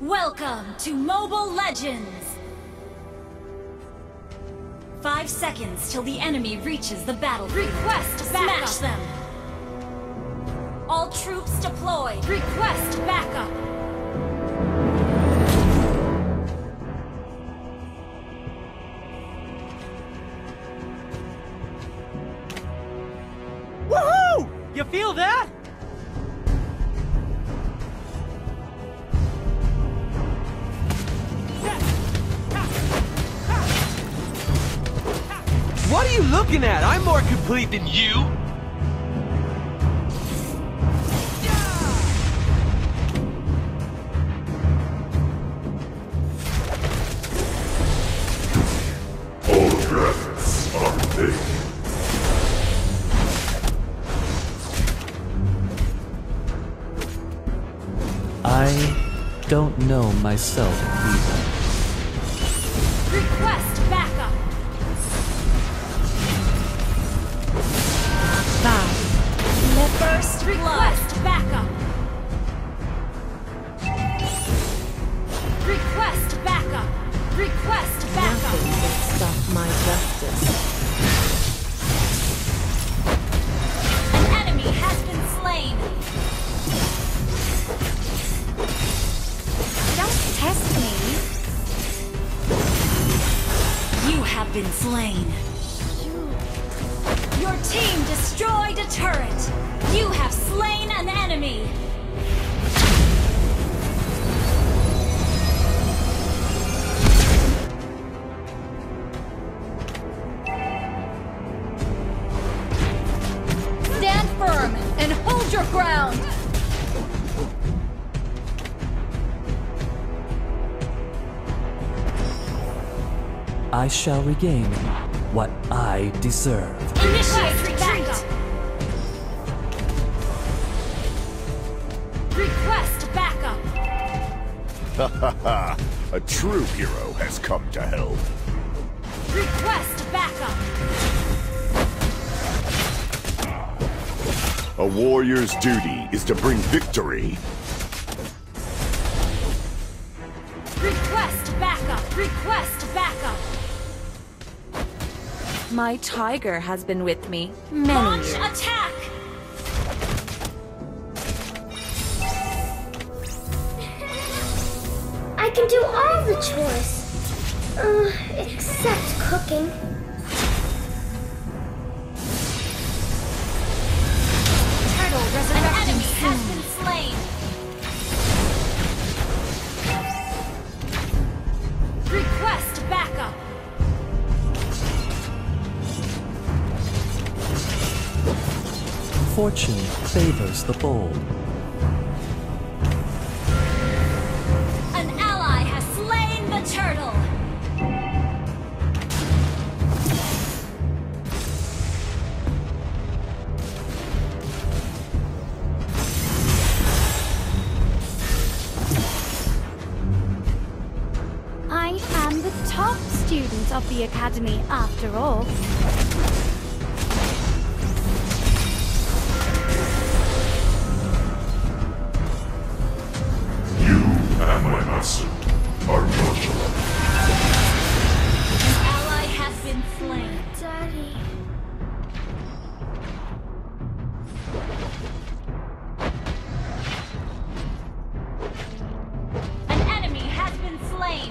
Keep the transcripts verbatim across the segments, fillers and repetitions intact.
Welcome to Mobile Legends! Five seconds till the enemy reaches the battlefield. Request backup! Smash them! All troops deployed! Request backup! Woohoo! You feel that? What are you looking at? I'm more complete than you! All drafts are fake. I don't know myself either. Request backup! The first request backup! Request backup! Request backup! Nothing can stop my justice. An enemy has been slain! Don't test me! You have been slain! Your team destroyed a turret! You have slain an enemy! Stand firm and hold your ground! I shall regain what I deserve. Initiate retreat! Request backup! Ha ha ha! A true hero has come to help. Request backup! A warrior's duty is to bring victory. Request backup! Request backup! My tiger has been with me many Launch years. attack! I can do all the chores. Uh, except cooking. Turtle resurrection. An enemy has been slain. Request backup. Fortune favors the bold. An ally has slain the turtle. I am the top student of the academy after all. You and my master are much alike. An ally has been slain. Daddy. An enemy has been slain.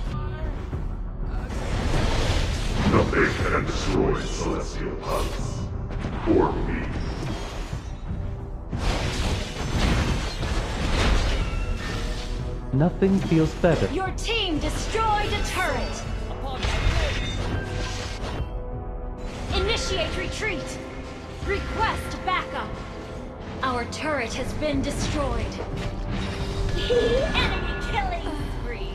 Nothing can destroy Celestial Palace. Or me. Nothing feels better. Your team destroyed a turret. Initiate retreat. Request backup. Our turret has been destroyed. Enemy killing spree.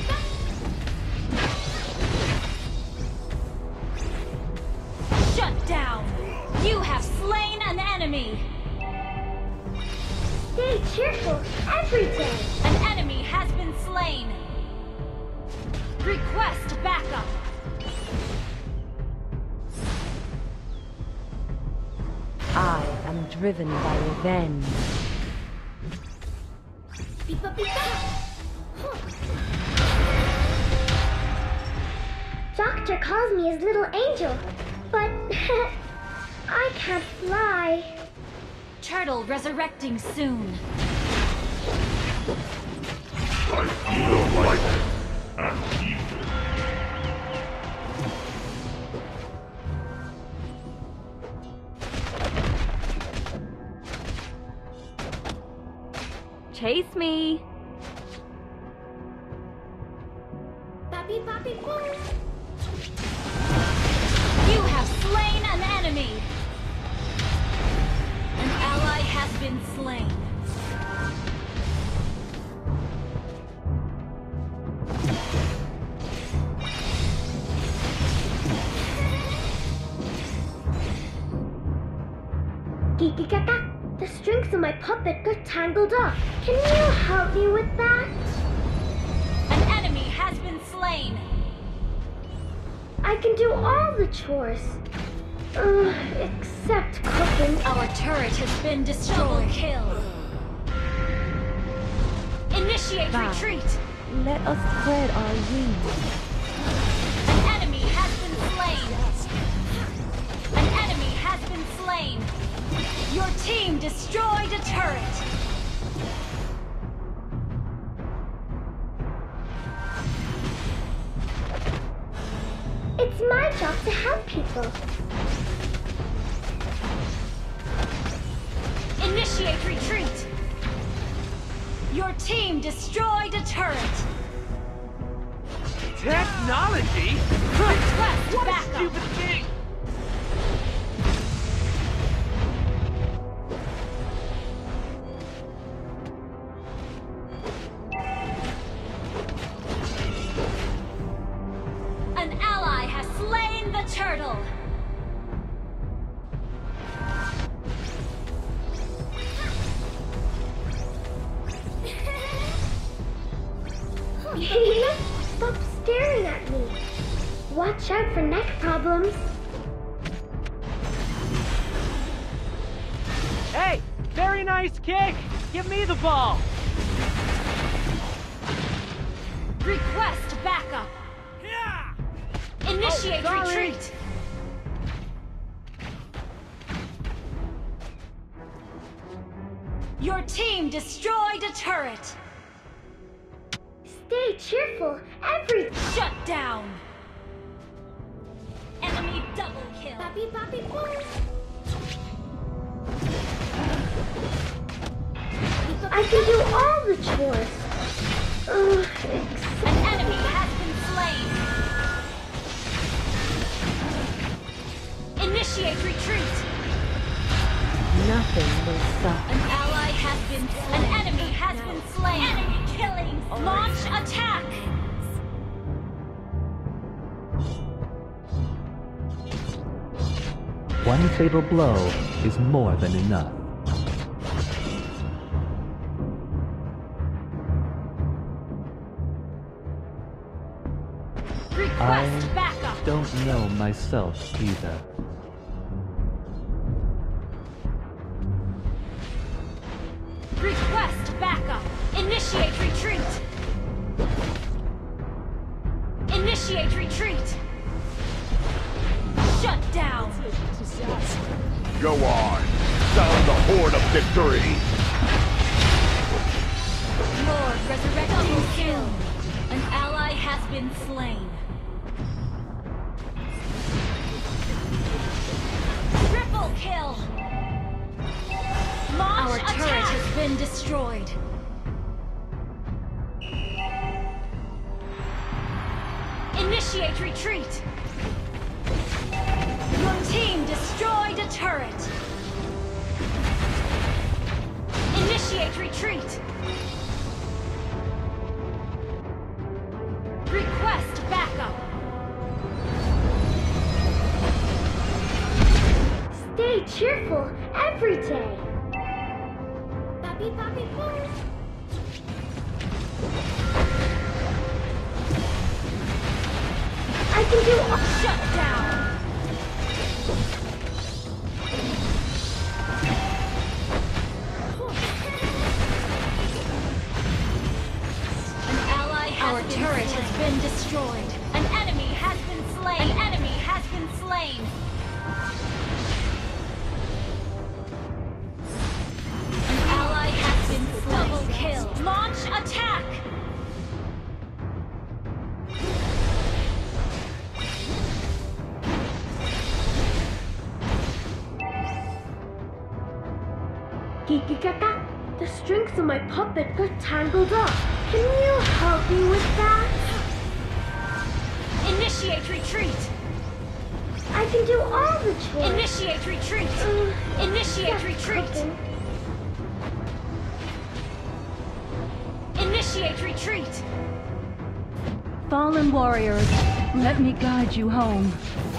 Shut down. You have slain an enemy. Stay cheerful every day. An enemy has been slain. Request backup. I am driven by revenge. Beep, beep, beep. Doctor calls me his little angel, but I can't fly. Turtle resurrecting soon. I feel like and evil. Chase me. Papi, papi, boom. You have slain an enemy. An ally has been slain. Kiki kaka, the strings of my puppet got tangled up. Can you help me with that? An enemy has been slain. I can do all the chores. Uh, except cooking. Our turret has been destroyed. Double kill. Initiate Bye. retreat. Let us spread our wings. An enemy has been slain. An enemy has been slain. Your team destroyed a turret. It's my job to help people. Initiate retreat. Your team destroyed a turret. Technology? Request What a backup. stupid thing! An ally has slain the turtle. Stop staring at me. Watch out for neck problems. Hey, very nice kick! Give me the ball! Request backup. Initiate Oh, sorry. retreat. Your team destroyed a turret. Stay cheerful. Every Shut down. Enemy double kill. papi papi boom. I can do all the chores. Uh, except An enemy has been slain. Initiate retreat. Nothing will stop. An ally has been slain. An enemy has been slain. Enemy killing. Launch attack. One fatal blow is more than enough. Request I backup. don't know myself either. Request backup. Initiate retreat. Initiate retreat. Shut down. Go on. Sound the horn of victory. Lord resurrecting kill. An ally has been slain. Triple kill. Launch Our attack. turret has been destroyed. Initiate retreat. Your team destroyed a turret. Initiate retreat. Request backup. stay cheerful every day. Papi papi boom. I can do all. Shut down. An ally been turret has been destroyed. An enemy has been slain. An enemy has been slain. An ally has been slain. Double kill. Launch attack. Kikikaka, the strings of my puppet got tangled up. Can you help me with that? Initiate retreat. I can do all the chores. Initiate retreat. Uh, Initiate just retreat. cooking. Initiate retreat. Fallen warriors, let me guide you home.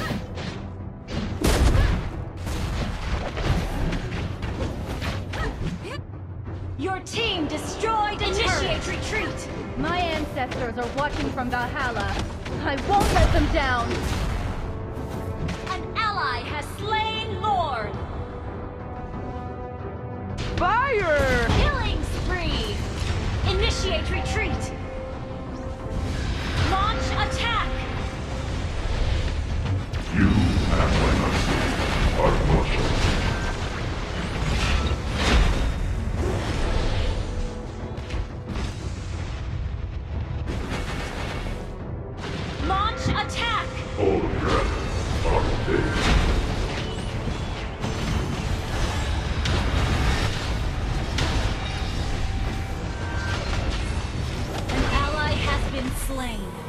Your team destroyed a Initiate retreat. My ancestors are watching from Valhalla. I won't let them down. An ally has slain Lord. Fire! Killing spree. Initiate retreat. Launch attack. You and my mercy are mortal. Launch attack. All dragons are dead. An ally has been slain.